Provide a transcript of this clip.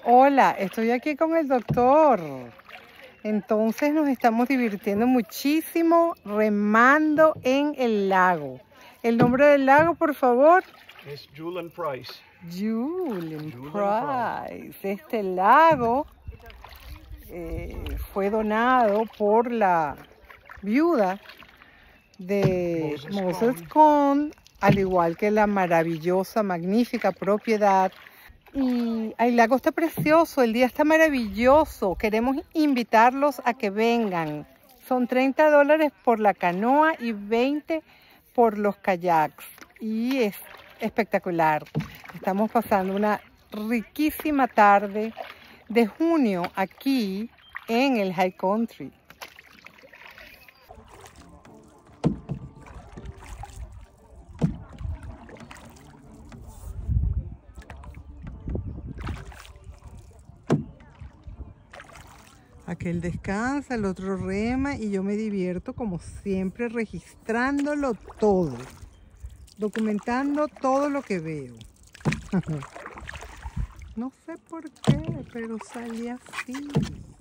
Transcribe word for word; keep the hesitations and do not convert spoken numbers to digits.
Hola, estoy aquí con el doctor. Entonces nos estamos divirtiendo muchísimo remando en el lago. El nombre del lago, por favor. Es Julian Price. Julian, Julian Price. Price. Este lago eh, fue donado por la viuda de Moses Moses Cone. Cone, al igual que la maravillosa, magnífica propiedad. Y el lago está precioso, el día está maravilloso. Queremos invitarlos a que vengan. Son treinta dólares por la canoa y veinte por los kayaks. Y es espectacular. Estamos pasando una riquísima tarde de junio aquí en el High Country. Aquel descansa, el otro rema y yo me divierto como siempre registrándolo todo, documentando todo lo que veo. No sé por qué, pero salí así.